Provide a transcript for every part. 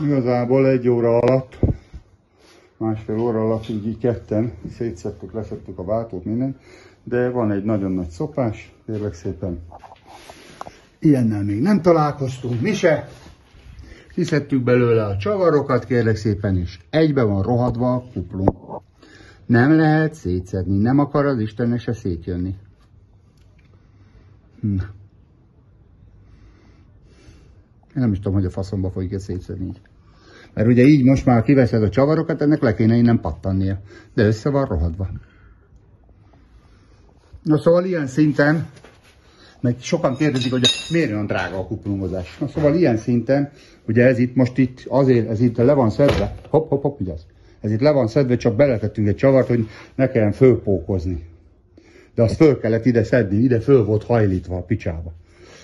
Igazából 1 óra alatt, másfél óra alatt így ketten szétszedtük, leszettük a váltót, minden, de van egy nagyon nagy szopás, kérlek szépen. Ilyennel még nem találkoztunk, mi se. Kiszedtük belőle a csavarokat, kérlek szépen, és egybe van rohadva a kuplung. Nem lehet szétszedni, nem akar az Istennek se szétjönni. Én nem is tudom, hogy a faszomba fogjuk ezt szétszedni így. Mert ugye így most már kiveszed a csavarokat, ennek le kéne innen pattannia. De össze van rohadva. Na szóval ilyen szinten, meg sokan kérdezik, hogy miért olyan drága a kuplungozás. Na szóval ilyen szinten, ugye ez itt most itt azért, ez itt le van szedve, hopp, vigyázz. Ez itt le van szedve, csak beletettünk egy csavart, hogy ne kelljen fölpókozni. De azt föl kellett ide szedni, ide föl volt hajlítva a picsába.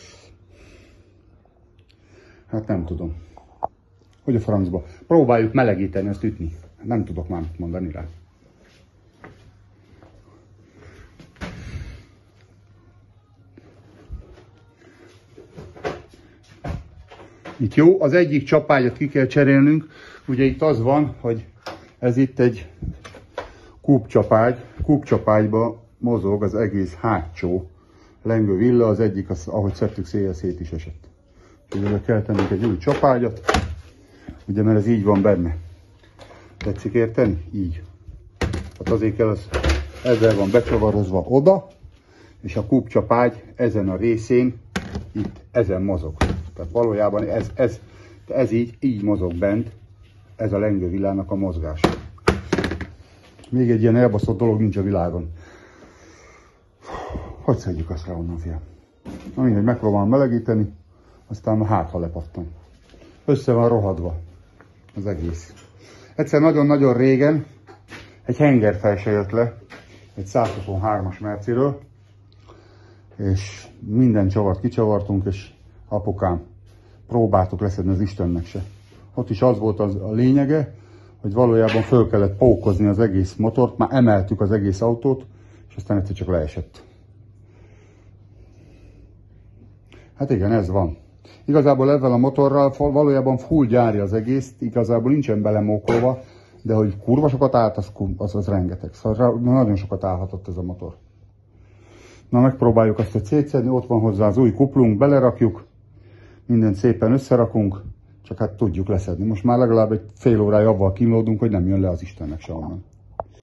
Hát nem tudom. Hogy a francba? Próbáljuk melegíteni, azt ütni. Nem tudok már mit mondani rá. Itt jó, az egyik csapágyat ki kell cserélnünk. Ugye itt az van, hogy ez itt egy kúpcsapágy. Kúpcsapágyba mozog az egész hátsó lengő villa, az egyik, az, ahogy szedtük széjjel, szét is esett. Úgyhogy kell tennünk egy új csapágyat, ugye, mert ez így van benne. Tetszik érteni? Így. Hát azért kell, az ezzel van becsavarozva oda, és a kúpcsapágy ezen a részén, itt ezen mozog. Tehát valójában ez így mozog bent, ez a lengővillának a mozgása. Még egy ilyen elbaszott dolog nincs a világon. Hogy szedjük azt rá onnan, fiam? Na mindegy, megpróbálom melegíteni, aztán hát, ha lepattan. Össze van rohadva az egész. Egyszer nagyon-nagyon régen egy hengerfej jött le, egy 123-as Merciről, és minden csavart kicsavartunk, és apukám, próbáltuk leszedni, az Istennek se. Ott is az volt a lényege, hogy valójában föl kellett pókozni az egész motort, már emeltük az egész autót, és aztán egyszer csak leesett. Hát igen, ez van. Igazából ezzel a motorral valójában full gyári az egész, igazából nincsen belemókolva, de hogy kurva sokat állt, az rengeteg. Szóval nagyon sokat állhatott ez a motor. Na, megpróbáljuk azt szétszedni, ott van hozzá az új kuplung, belerakjuk, mindent szépen összerakunk, csak hát tudjuk leszedni. Most már legalább egy fél órája avval kínlódunk, hogy nem jön le az Istennek se onnan.